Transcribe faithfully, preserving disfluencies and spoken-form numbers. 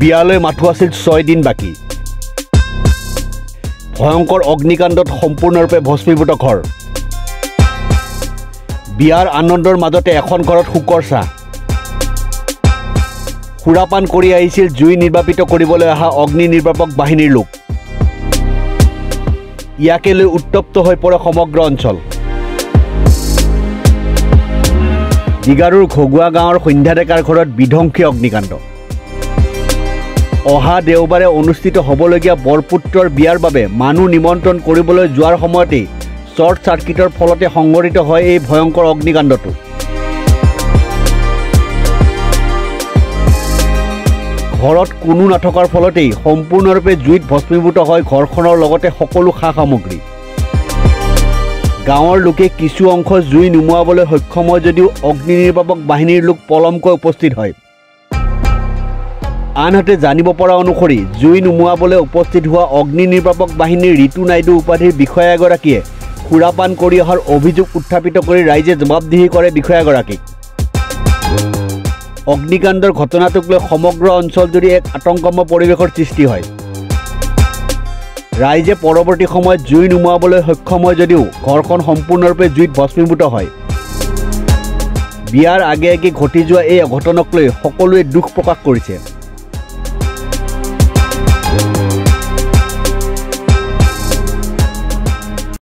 বিয়ালৈ মাথো আছিল ছয় দিন বাকী ভয়ংকৰ অগ্নিকাণ্ডত সম্পূৰ্ণৰূপে ভস্মীভূত ঘৰ বিয়াৰ আনন্দৰ মাজতে এখন ঘৰত শোকৰ ছাঁ সুৰাপান কৰি আহিছিল জুই নিৰ্বাপিত কৰিবলৈ অহা অগ্নি নিৰ্বাপক বাহিনীৰ লোক ইয়াকে লৈ উত্তপ্ত হৈ পৰে সমগ্ৰ অঞ্চল ডিগাৰুৰ ঘগুৱা গাঁৱৰ সন্ধ্যা ডেকাৰ ঘৰত বিধ্বংসী অগ্নিকাণ্ড অহা দেওবাৰে অনুষ্ঠিত হ'বলগীয়া বৰপুত্ৰৰ বিয়াৰ বাবে মানুহ নিমন্ত্ৰণ কৰিবলৈ যোৱাৰ সময়তেই শ্বৰ্ট চাৰ্কিটৰ ফলতে সংঘটিত হয় এই ভয়ংকৰ অগ্নিকাণ্ডটো ঘৰত কোনো নথকাৰ ফলতেই সম্পূৰ্ণৰূপে জুইত ভস্মীভূত হয় ঘৰখনৰ লগতে সকলো সা সামগ্ৰী গাঁৱৰ লোকে কিছু অংশ জুই নুমুৱাবলৈ সক্ষম হয় যদিও অগ্নি নিৰ্বাপক বাহিনীৰ লোক পলমকৈ উপস্থিত হয় আনহাতে জানিব পৰা অনুসৰি জুই নুমুৱাবলৈ উপস্থিত হোৱা অগ্নি নিৰ্বাপক বাহিনীৰ ঋতু নাইডু উপাধিৰ বিষয়া এগৰাকীয়ে সুৰাপান কৰি অহাৰ অভিযোগ উত্থাপিত কৰি ৰাইজে জবাবদিহি কৰে বিষয়াগৰাকীক অগ্নিকাণ্ডৰ ঘটনাটোক লৈ সমগ্ৰ অঞ্চলজুৰি এক আতংকময় পৰিৱেশৰ সৃষ্টি হয় ৰাইজে পৰৱৰ্তী সময়ত জুই নুমুৱাবলৈ সক্ষম হয় যদিও ঘৰখন সম্পূৰ্ণৰূপে জুইত ভস্মীভূত হয় বিয়াৰ আগে আগে ঘটি যোৱা এই অঘটনক লৈ সকলোৱে দুখ প্ৰকাশ কৰিছে